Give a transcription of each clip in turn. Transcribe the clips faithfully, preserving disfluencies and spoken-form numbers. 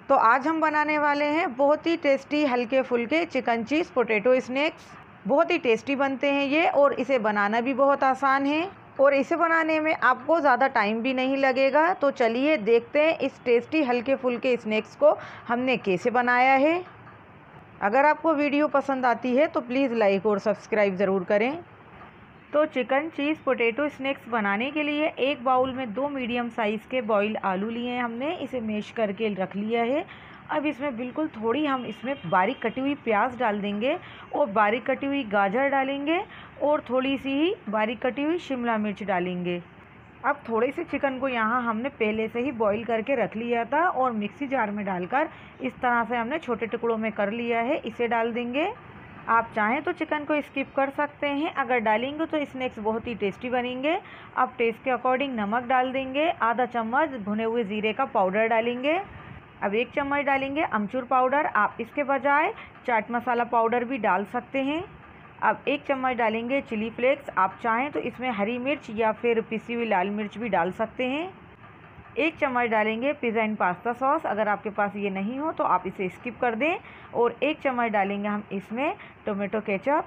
तो आज हम बनाने वाले हैं बहुत ही टेस्टी हल्के फुल्के चिकन चीज़ पोटैटो स्नैक्स। बहुत ही टेस्टी बनते हैं ये, और इसे बनाना भी बहुत आसान है और इसे बनाने में आपको ज़्यादा टाइम भी नहीं लगेगा। तो चलिए देखते हैं इस टेस्टी हल्के फुल्के स्नैक्स को हमने कैसे बनाया है। अगर आपको वीडियो पसंद आती है तो प्लीज़ लाइक और सब्सक्राइब ज़रूर करें। तो चिकन चीज़ पोटैटो स्नैक्स बनाने के लिए एक बाउल में दो मीडियम साइज़ के बॉइल्ड आलू लिए हैं हमने, इसे मैश करके रख लिया है। अब इसमें बिल्कुल थोड़ी हम इसमें बारीक कटी हुई प्याज डाल देंगे और बारीक कटी हुई गाजर डालेंगे और थोड़ी सी ही बारीक कटी हुई शिमला मिर्च डालेंगे। अब थोड़े से चिकन को यहाँ हमने पहले से ही बॉईल करके रख लिया था और मिक्सी जार में डालकर इस तरह से हमने छोटे टुकड़ों में कर लिया है, इसे डाल देंगे। आप चाहें तो चिकन को स्किप कर सकते हैं, अगर डालेंगे तो स्नैक्स बहुत ही टेस्टी बनेंगे। अब टेस्ट के अकॉर्डिंग नमक डाल देंगे, आधा चम्मच भुने हुए ज़ीरे का पाउडर डालेंगे। अब एक चम्मच डालेंगे अमचूर पाउडर, आप इसके बजाय चाट मसाला पाउडर भी डाल सकते हैं। अब एक चम्मच डालेंगे चिली फ्लेक्स, आप चाहें तो इसमें हरी मिर्च या फिर पिसी हुई लाल मिर्च भी डाल सकते हैं। एक चम्मच डालेंगे पिज़्ज़ा एंड पास्ता सॉस, अगर आपके पास ये नहीं हो तो आप इसे स्किप कर दें। और एक चम्मच डालेंगे हम इसमें टोमेटो केचप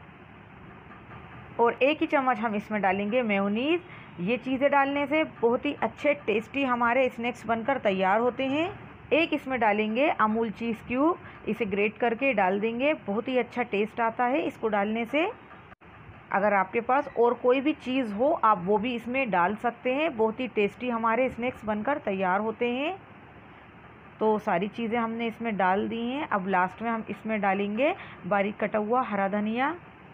और एक ही चम्मच हम इसमें डालेंगे मेयोनीज़। ये चीज़ें डालने से बहुत ही अच्छे टेस्टी हमारे स्नैक्स बनकर तैयार होते हैं। एक इसमें डालेंगे अमूल चीज़ क्यूब, इसे ग्रेट करके डाल देंगे, बहुत ही अच्छा टेस्ट आता है इसको डालने से। अगर आपके पास और कोई भी चीज़ हो आप वो भी इसमें डाल सकते हैं, बहुत ही टेस्टी हमारे स्नैक्स बनकर तैयार होते हैं। तो सारी चीज़ें हमने इसमें डाल दी हैं। अब लास्ट में हम इसमें डालेंगे बारीक कटा हुआ हरा धनिया,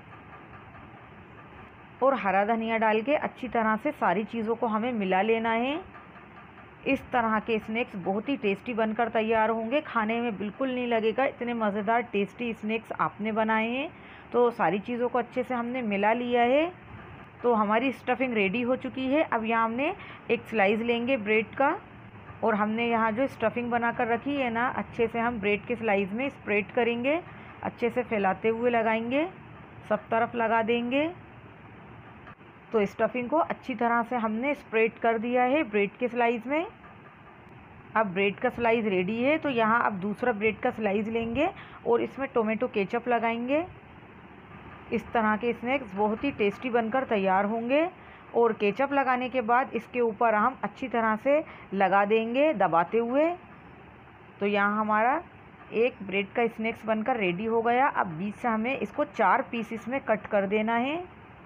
और हरा धनिया डाल के अच्छी तरह से सारी चीज़ों को हमें मिला लेना है। इस तरह के स्नैक्स बहुत ही टेस्टी बनकर तैयार होंगे, खाने में बिल्कुल नहीं लगेगा इतने मज़ेदार टेस्टी स्नैक्स आपने बनाए हैं। तो सारी चीज़ों को अच्छे से हमने मिला लिया है। तो हमारी स्टफिंग रेडी हो चुकी है। अब यहाँ हमने एक स्लाइस लेंगे ब्रेड का, और हमने यहाँ जो स्टफिंग बनाकर रखी है ना, अच्छे से हम ब्रेड के स्लाइस में स्प्रेड करेंगे, अच्छे से फैलाते हुए लगाएंगे, सब तरफ लगा देंगे। तो स्टफिंग को अच्छी तरह से हमने स्प्रेड कर दिया है ब्रेड के स्लाइस में। अब ब्रेड का स्लाइस रेडी है, तो यहाँ अब दूसरा ब्रेड का स्लाइस लेंगे और इसमें टोमेटो केचप लगाएंगे। इस तरह के स्नैक्स बहुत ही टेस्टी बनकर तैयार होंगे। और केचप लगाने के बाद इसके ऊपर हम अच्छी तरह से लगा देंगे दबाते हुए। तो यहाँ हमारा एक ब्रेड का स्नैक्स बनकर रेडी हो गया। अब बीच से हमें इसको चार पीसेस में कट कर देना है।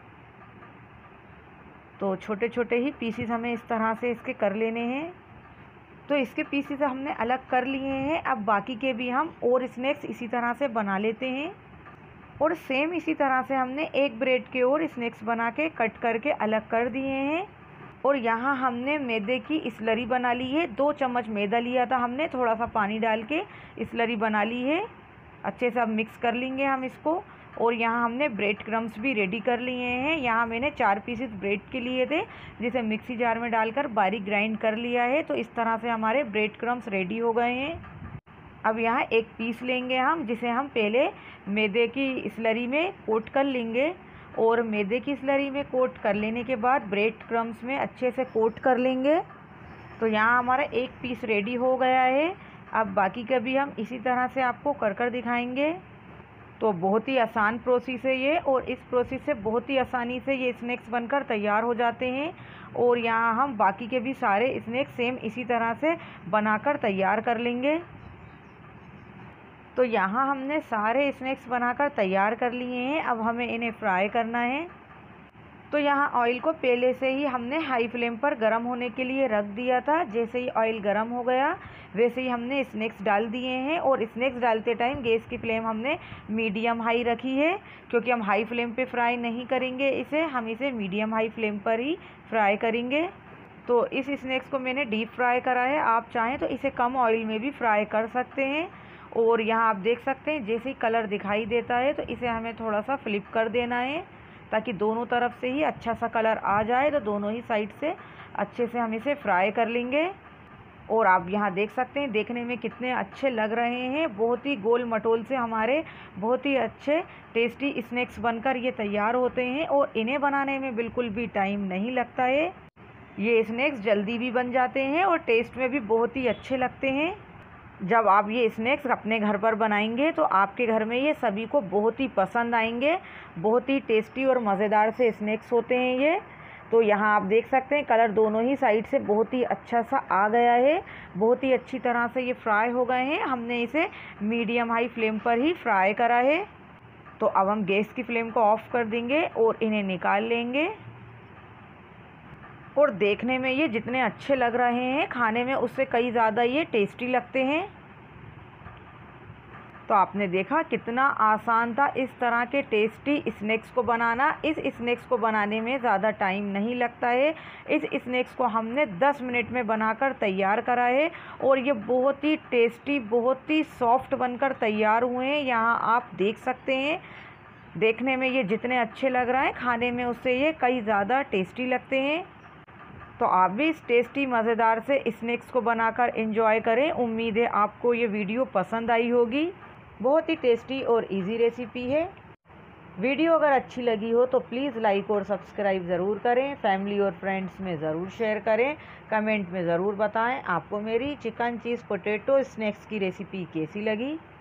तो छोटे छोटे ही पीसेस हमें इस तरह से इसके कर लेने हैं। तो इसके पीसेस हमने अलग कर लिए हैं। अब बाकी के भी हम और स्नैक्स इसी तरह से बना लेते हैं। और सेम इसी तरह से हमने एक ब्रेड के और स्नैक्स बना के कट करके अलग कर दिए हैं। और यहाँ हमने मैदे की स्लरी बना ली है, दो चम्मच मैदा लिया था हमने, थोड़ा सा पानी डाल के स्लरी बना ली है। अच्छे से अब मिक्स कर लेंगे हम इसको। और यहाँ हमने ब्रेड क्रम्स भी रेडी कर लिए हैं। यहाँ मैंने चार पीसेस ब्रेड के लिए थे, जिसे मिक्सी जार में डालकर बारीक ग्राइंड कर लिया है। तो इस तरह से हमारे ब्रेड क्रम्स रेडी हो गए हैं। अब यहाँ एक पीस लेंगे हम, जिसे हम पहले मैदे की स्लरी में कोट कर लेंगे। और मैदे की स्लरी में कोट कर लेने के बाद ब्रेड क्रम्स में अच्छे से कोट कर लेंगे। तो यहाँ हमारा एक पीस रेडी हो गया है। अब बाकी का भी हम इसी तरह से आपको कर कर दिखाएंगे। तो बहुत ही आसान प्रोसेस है ये, और इस प्रोसेस से बहुत ही आसानी से ये स्नैक्स बनकर तैयार हो जाते हैं। और यहाँ हम बाकी के भी सारे स्नैक्स सेम इसी तरह से बनाकर तैयार कर लेंगे। तो यहाँ हमने सारे स्नैक्स बनाकर तैयार कर लिए हैं। अब हमें इन्हें फ्राई करना है। तो यहाँ ऑयल को पहले से ही हमने हाई फ्लेम पर गर्म होने के लिए रख दिया था। जैसे ही ऑयल गर्म हो गया वैसे ही हमने स्नैक्स डाल दिए हैं। और स्नैक्स डालते टाइम गैस की फ्लेम हमने मीडियम हाई रखी है, क्योंकि हम हाई फ्लेम पे फ्राई नहीं करेंगे इसे, हम इसे मीडियम हाई फ्लेम पर ही फ्राई करेंगे। तो इस स्नैक्स को मैंने डीप फ्राई करा है, आप चाहें तो इसे कम ऑयल में भी फ्राई कर सकते हैं। और यहाँ आप देख सकते हैं जैसे ही कलर दिखाई देता है तो इसे हमें थोड़ा सा फ्लिप कर देना है, ताकि दोनों तरफ से ही अच्छा सा कलर आ जाए। तो दोनों ही साइड से अच्छे से हम इसे फ्राई कर लेंगे। और आप यहाँ देख सकते हैं देखने में कितने अच्छे लग रहे हैं, बहुत ही गोल मटोल से हमारे बहुत ही अच्छे टेस्टी स्नैक्स बनकर ये तैयार होते हैं। और इन्हें बनाने में बिल्कुल भी टाइम नहीं लगता है, ये स्नैक्स जल्दी भी बन जाते हैं और टेस्ट में भी बहुत ही अच्छे लगते हैं। जब आप ये स्नैक्स अपने घर पर बनाएंगे तो आपके घर में ये सभी को बहुत ही पसंद आएंगे। बहुत ही टेस्टी और मज़ेदार से स्नैक्स होते हैं ये। तो यहाँ आप देख सकते हैं कलर दोनों ही साइड से बहुत ही अच्छा सा आ गया है। बहुत ही अच्छी तरह से ये फ्राई हो गए हैं। हमने इसे मीडियम हाई फ्लेम पर ही फ्राई करा है। तो अब हम गैस की फ्लेम को ऑफ़ कर देंगे और इन्हें निकाल लेंगे। और देखने में ये जितने अच्छे लग रहे हैं, खाने में उससे कई ज़्यादा ये टेस्टी लगते हैं। तो आपने देखा कितना आसान था इस तरह के टेस्टी स्नैक्स को बनाना। इस स्नैक्स को बनाने में ज़्यादा टाइम नहीं लगता है। इस स्नैक्स को हमने दस मिनट में बनाकर तैयार करा है और ये बहुत ही टेस्टी, बहुत ही सॉफ्ट बनकर तैयार हुए हैं। यहाँ आप देख सकते हैं, देखने में ये जितने अच्छे लग रहे हैं, खाने में उससे ये कई ज़्यादा टेस्टी लगते हैं। तो आप भी इस टेस्टी मज़ेदार से स्नैक्स को बनाकर एंजॉय करें। उम्मीद है आपको ये वीडियो पसंद आई होगी। बहुत ही टेस्टी और इजी रेसिपी है। वीडियो अगर अच्छी लगी हो तो प्लीज़ लाइक और सब्सक्राइब ज़रूर करें। फैमिली और फ्रेंड्स में ज़रूर शेयर करें। कमेंट में ज़रूर बताएं आपको मेरी चिकन चीज़ पोटैटो स्नैक्स की रेसिपी कैसी लगी।